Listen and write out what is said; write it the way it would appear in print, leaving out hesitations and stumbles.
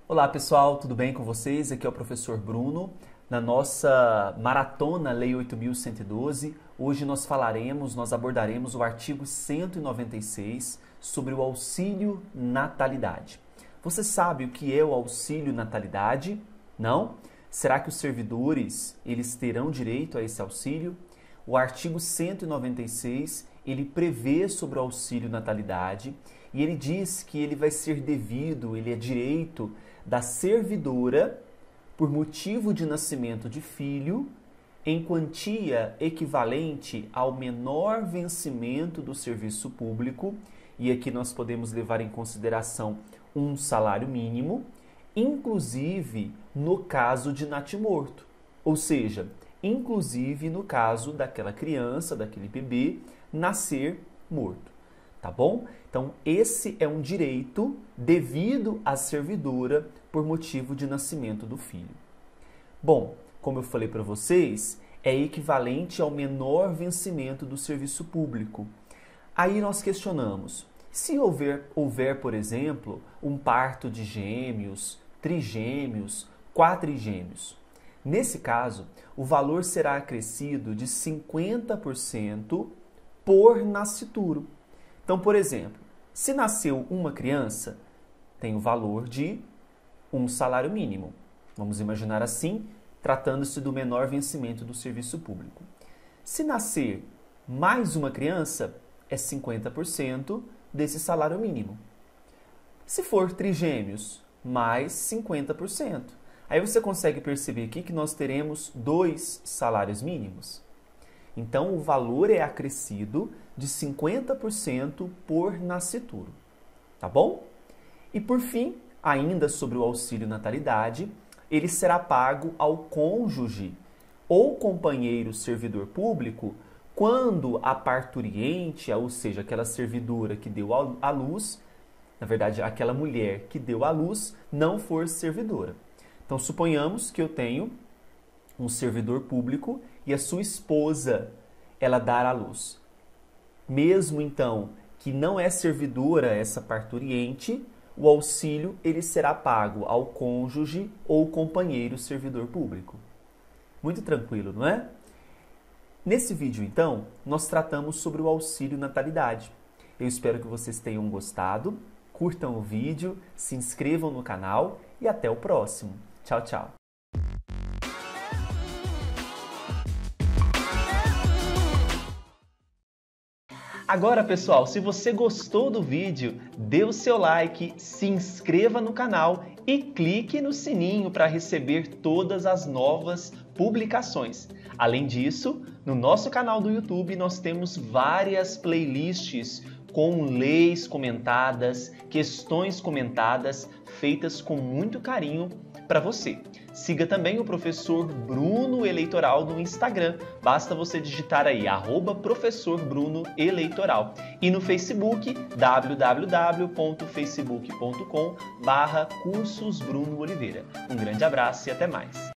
Olá pessoal, tudo bem com vocês? Aqui é o professor Bruno. Na nossa maratona Lei 8.112, hoje nós abordaremos o artigo 196 sobre o auxílio natalidade. Você sabe o que é o auxílio natalidade? Não? Será que os servidores eles terão direito a esse auxílio? O artigo 196 ele prevê sobre o auxílio natalidade e ele diz que ele vai ser devido, ele é direito da servidora por motivo de nascimento de filho em quantia equivalente ao menor vencimento do serviço público, e aqui nós podemos levar em consideração um salário mínimo, inclusive no caso de natimorto, ou seja, inclusive no caso daquela criança, daquele bebê, nascer morto. Tá bom? Então, esse é um direito devido à servidora por motivo de nascimento do filho. Bom, como eu falei para vocês, é equivalente ao menor vencimento do serviço público. Aí nós questionamos, se houver, por exemplo, um parto de gêmeos, trigêmeos, quadrigêmeos, nesse caso, o valor será acrescido de 50% por nascituro. Então, por exemplo, se nasceu uma criança, tem o valor de um salário mínimo. Vamos imaginar assim, tratando-se do menor vencimento do serviço público. Se nascer mais uma criança, é 50% desse salário mínimo. Se for trigêmeos, mais 50%. Aí você consegue perceber aqui que nós teremos 2 salários mínimos. Então, o valor é acrescido de 50% por nascituro, tá bom? E por fim, ainda sobre o auxílio natalidade, ele será pago ao cônjuge ou companheiro servidor público quando a parturiente, ou seja, aquela servidora que deu à luz, na verdade, aquela mulher que deu à luz, não for servidora. Então, suponhamos que eu tenho um servidor público e a sua esposa, ela dar à luz. Mesmo então que não é servidora essa parturiente, o auxílio ele será pago ao cônjuge ou companheiro servidor público. Muito tranquilo, não é? Nesse vídeo, então, nós tratamos sobre o auxílio natalidade. Eu espero que vocês tenham gostado, curtam o vídeo, se inscrevam no canal e até o próximo. Tchau, tchau! Agora, pessoal, se você gostou do vídeo, dê o seu like, se inscreva no canal e clique no sininho para receber todas as novas publicações. Além disso, no nosso canal do YouTube nós temos várias playlists com leis comentadas, questões comentadas, feitas com muito carinho para você. Siga também o professor Bruno Eleitoral no Instagram. Basta você digitar aí @professor Bruno Eleitoral. E no Facebook, www.facebook.com/cursos Bruno Oliveira. Um grande abraço e até mais.